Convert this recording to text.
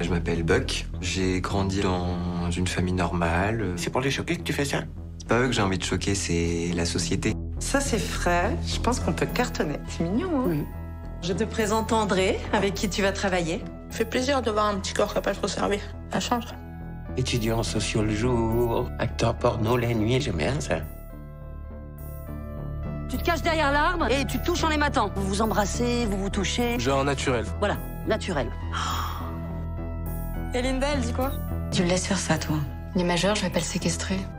je m'appelle Buck. J'ai grandi dans une famille normale. C'est pour les choquer que tu fais ça? C'est pas eux que j'ai envie de choquer, c'est la société. Ça, c'est frais. Je pense qu'on peut cartonner. C'est mignon, hein? Oui. Je te présente André, avec qui tu vas travailler. Ça fait plaisir de voir un petit corps capable de se servir. Ça change. Étudiant en socio le jour, acteur porno la nuit, j'aime bien ça. Tu te caches derrière l'arbre et tu te touches en les matant. Vous vous embrassez, vous vous touchez. Genre naturel. Voilà, naturel. Et Linda, elle dit quoi? Tu le laisses faire ça, toi. Les majeurs, je vais pas le séquestrer.